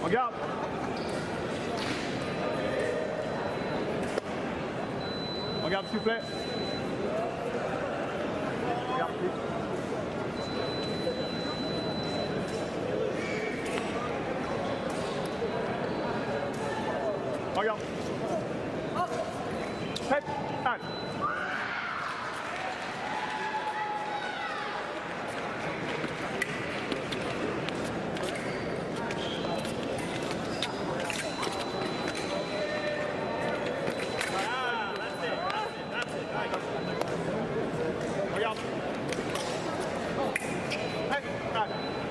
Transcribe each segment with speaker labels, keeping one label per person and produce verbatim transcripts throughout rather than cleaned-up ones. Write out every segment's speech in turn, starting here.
Speaker 1: Regarde. Regarde s'il vous plaît. Regarde plus. Regarde. Tête, tac. Regarde. Tête, tac.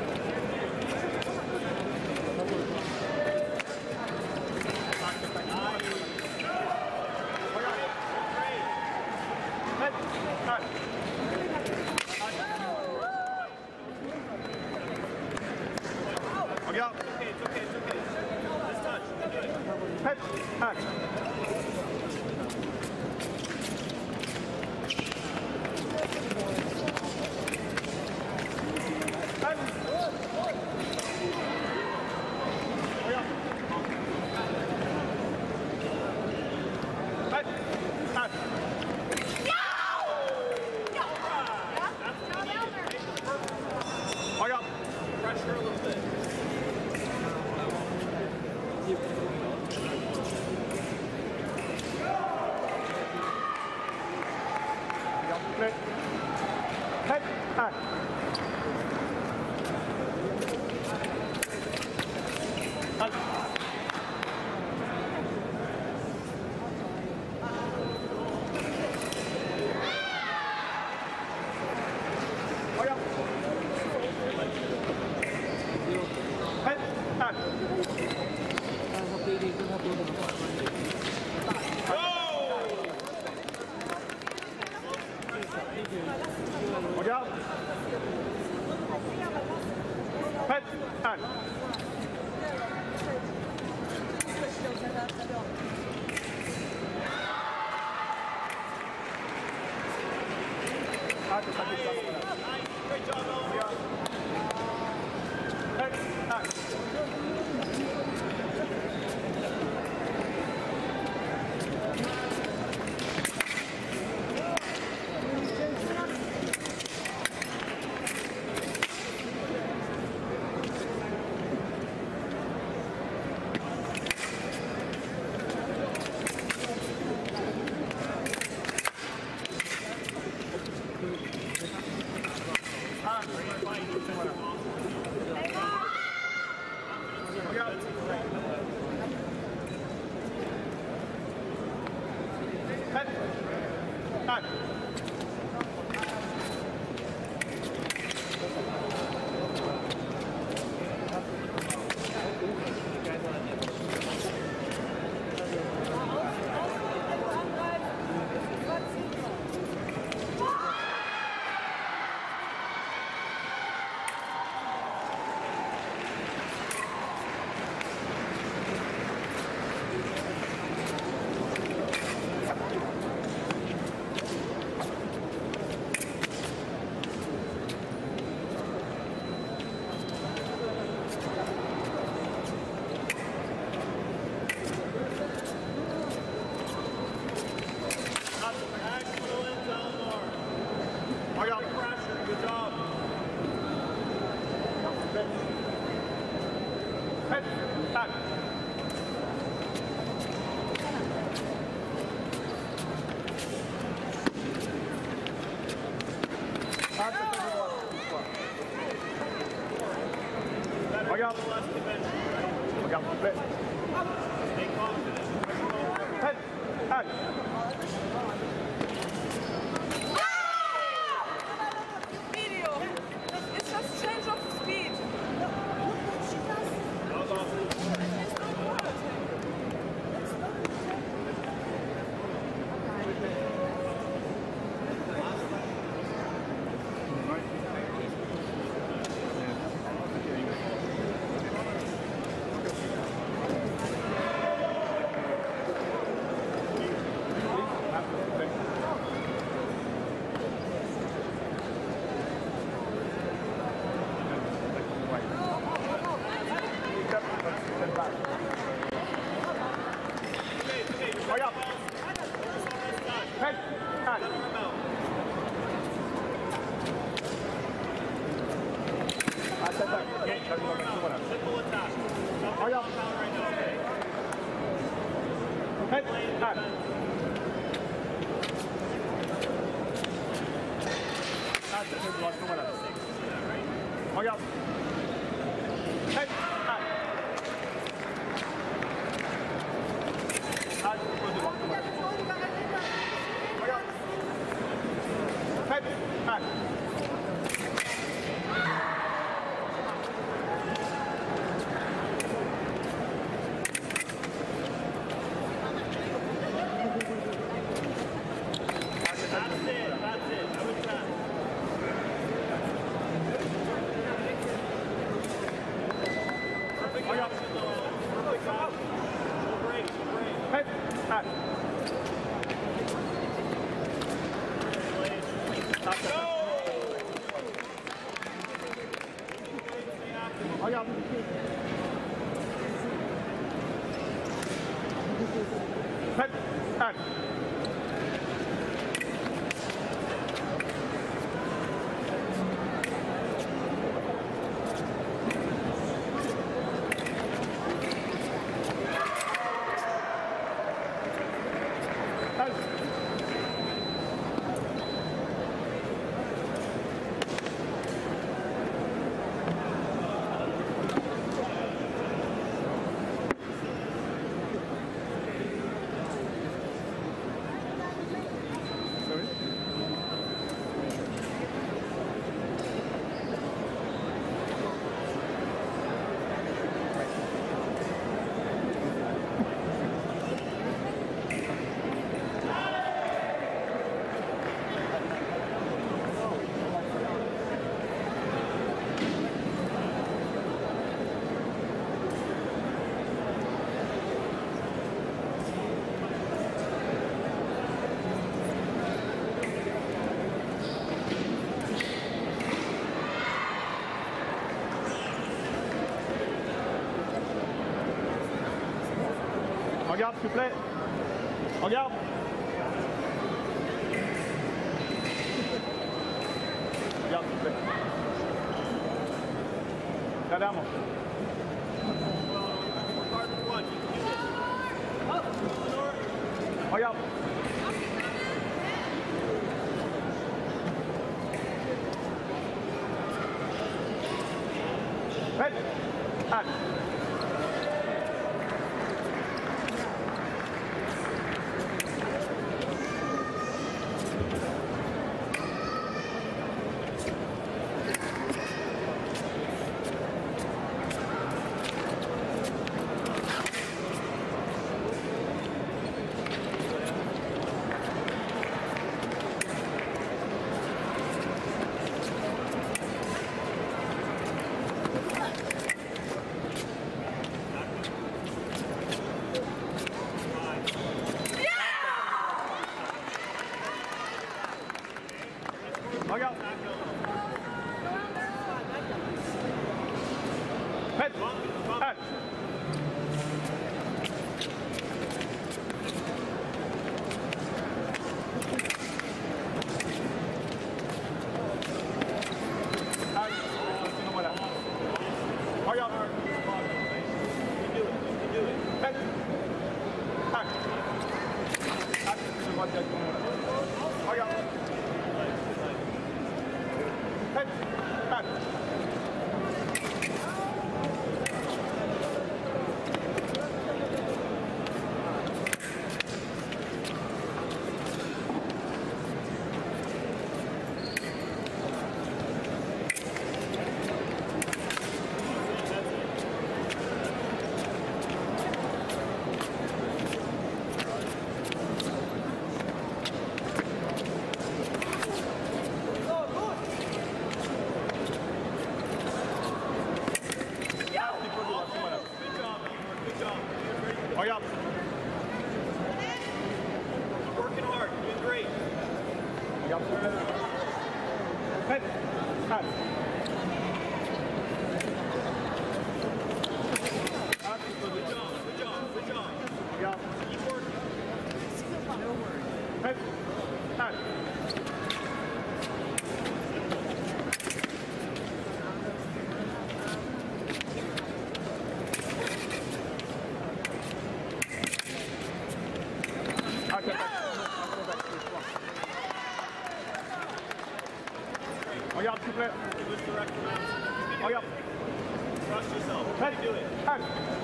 Speaker 1: Regarde.
Speaker 2: Okay, it's okay, it's okay. Just touch. Good.
Speaker 1: Head, back. Head. Regarde. Head, back. Regarde.
Speaker 2: Pressure a little bit.
Speaker 1: Head, head, back. Head. Regarde. Head, back. Regarde. Head, back. Ah, c'est ça qui est ça.
Speaker 2: Great job, Eleanor.
Speaker 1: Head, back.
Speaker 2: Excellent, Eleanor.
Speaker 1: Regarde.
Speaker 2: Pressure, good job.
Speaker 1: Head, back. Regarde. Regarde, s'il vous plaît.
Speaker 2: Stay confident.
Speaker 1: Head, back.
Speaker 3: Video. It's just change of speed.
Speaker 2: That was awesome.
Speaker 3: It's not good.
Speaker 1: Thank you. Attack, attack.
Speaker 2: Get your arm out. Simple attack. Don't
Speaker 1: Oh, yeah.
Speaker 2: compound right now, okay?
Speaker 1: Head, attack. Attack, attack, block, come on out. Oh, yeah. Head, attack. Attack, block, come on out. Oh, yeah. Head, attack.
Speaker 2: That's it. That's it. I would try. Perfect option, though. Perfect option. No break. No break.
Speaker 1: Head, attack.
Speaker 2: Go!
Speaker 1: Oh, yeah. Head, attack. Regarde, s'il vous plaît. Regarde. Regarde, s'il vous plaît. Regarde, moi. Regarde. Head. Act. Regarde. Head. Act. Voilà. Regarde.
Speaker 2: You can do it. You can do it.
Speaker 1: Head. Act. Act. Regarde. Head. Act.
Speaker 2: Trust yourself.
Speaker 1: Head.
Speaker 2: Do it.
Speaker 1: Head.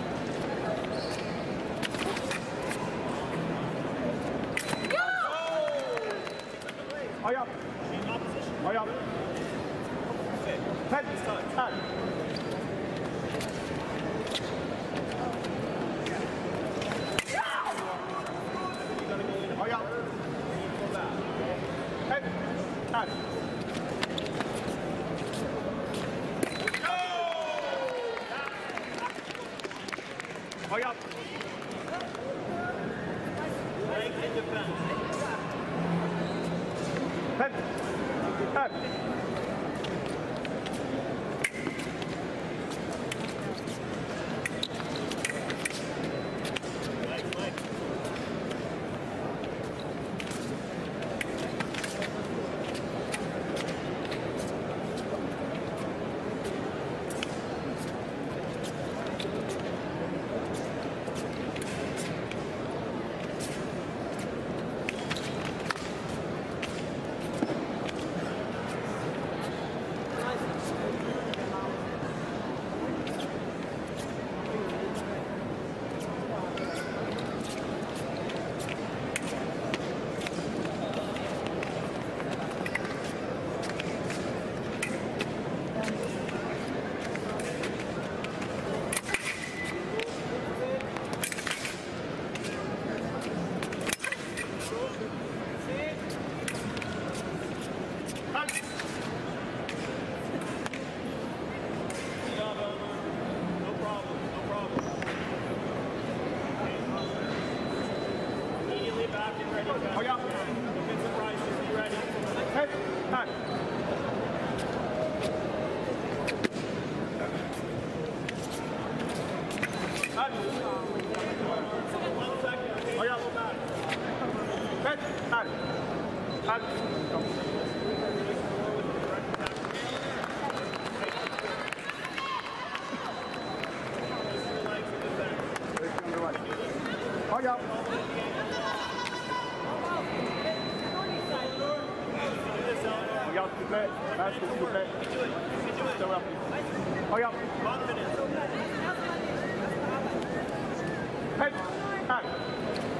Speaker 1: Eye up.
Speaker 2: In opposition.
Speaker 1: Eye up.
Speaker 2: Okay.
Speaker 1: Head.
Speaker 2: This time.
Speaker 1: Head.
Speaker 2: You gotta go in.
Speaker 1: Eye up.
Speaker 2: Go back.
Speaker 1: Head. Head. Eye up.
Speaker 2: Leg in defense.
Speaker 1: Head. Head.
Speaker 2: Leg, leg. Good job, Eleanor. No problem. No problem. Immediately back and ready.
Speaker 1: Eye up.
Speaker 2: Don't get surprised. Just be ready.
Speaker 1: Head. Head. Head.
Speaker 2: One second. Okay,
Speaker 1: Eye up.
Speaker 2: go back.
Speaker 1: Head. Head. Head. Go. Eye up. Regarde s'il te plaît. Masque s'il vous plaît. Savoir. Regarde.
Speaker 2: Confidence.
Speaker 1: Head. Head.